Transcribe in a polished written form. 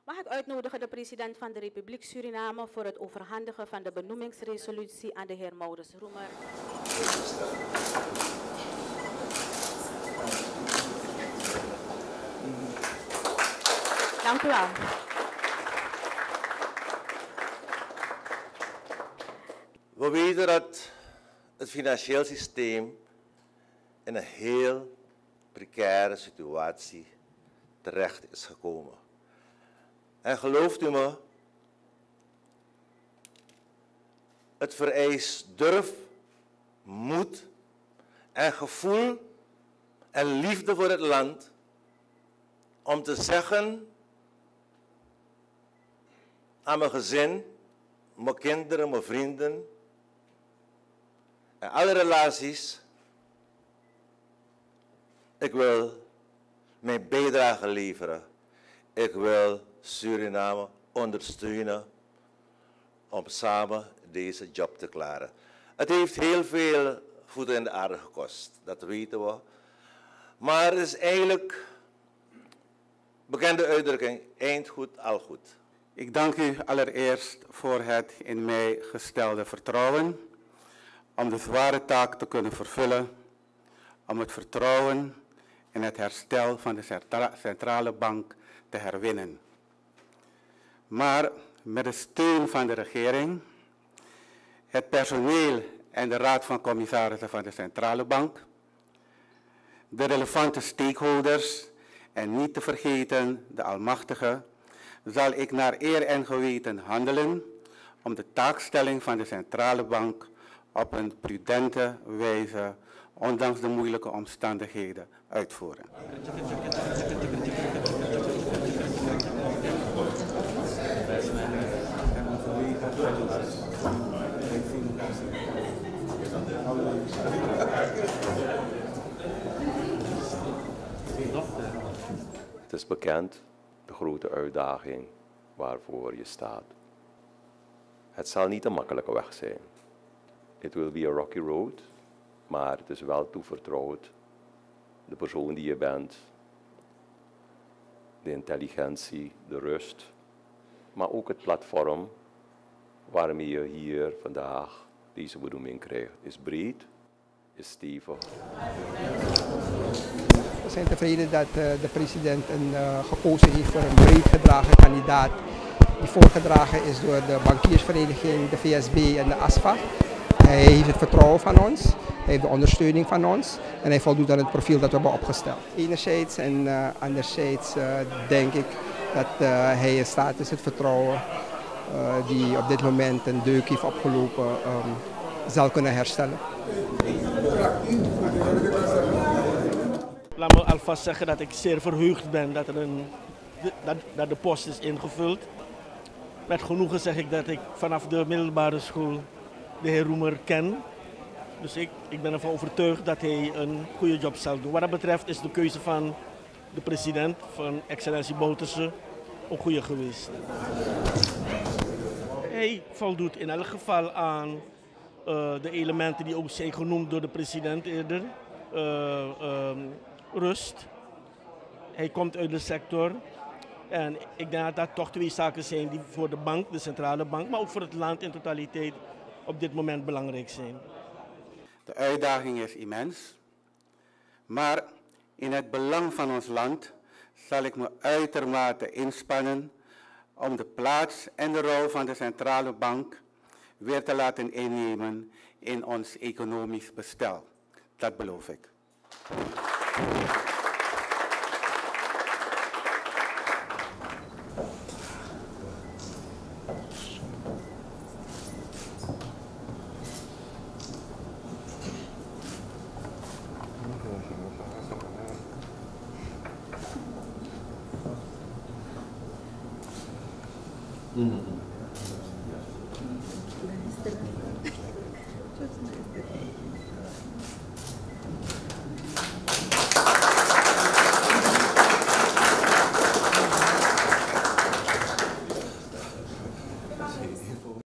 Mag ik uitnodigen de president van de Republiek Suriname voor het overhandigen van de benoemingsresolutie aan de heer Maurits Roemer. Dank u wel. We weten dat het financieel systeem in een heel precaire situatie terecht is gekomen. En gelooft u me, het vereist durf, moed en gevoel en liefde voor het land om te zeggen aan mijn gezin, mijn kinderen, mijn vrienden en alle relaties: ik wil mijn bijdrage leveren. Ik wil Suriname ondersteunen om samen deze job te klaren. Het heeft heel veel voeten in de aarde gekost, dat weten we. Maar het is eigenlijk bekende uitdrukking: eind goed, al goed. Ik dank u allereerst voor het in mij gestelde vertrouwen om de zware taak te kunnen vervullen, om het vertrouwen in het herstel van de centrale bank te herwinnen. Maar met de steun van de regering, het personeel en de Raad van Commissarissen van de Centrale Bank, de relevante stakeholders en niet te vergeten de Almachtige, zal ik naar eer en geweten handelen om de taakstelling van de Centrale Bank op een prudente wijze, ondanks de moeilijke omstandigheden, uitvoeren. Het is bekend, de grote uitdaging waarvoor je staat. Het zal niet een makkelijke weg zijn. It will be a rocky road, maar het is wel toevertrouwd. De persoon die je bent, de intelligentie, de rust, maar ook het platform waarmee je hier vandaag deze benoeming krijgt, is breed, is stevig. We zijn tevreden dat de president gekozen heeft voor een breed gedragen kandidaat die voorgedragen is door de bankiersvereniging, de VSB en de ASFA. Hij heeft het vertrouwen van ons, hij heeft de ondersteuning van ons en hij voldoet aan het profiel dat we hebben opgesteld. Enerzijds en anderzijds denk ik dat hij in staat is het vertrouwen die op dit moment een deuk heeft opgelopen zal kunnen herstellen. Laat me alvast zeggen dat ik zeer verheugd ben dat de post is ingevuld. Met genoegen zeg ik dat ik vanaf de middelbare school de heer Roemer ken. Dus ik ben ervan overtuigd dat hij een goede job zal doen. Wat dat betreft is de keuze van de president, van excellentie Bouterse, ook goede geweest. Hij voldoet in elk geval aan de elementen die ook zijn genoemd door de president eerder. Rust. Hij komt uit de sector. En ik denk dat dat toch twee zaken zijn die voor de bank, de centrale bank, maar ook voor het land in totaliteit op dit moment belangrijk zijn. De uitdaging is immens, maar in het belang van ons land zal ik me uitermate inspannen om de plaats en de rol van de centrale bank weer te laten innemen in ons economisch bestel. Dat beloof ik. Mm-hmm.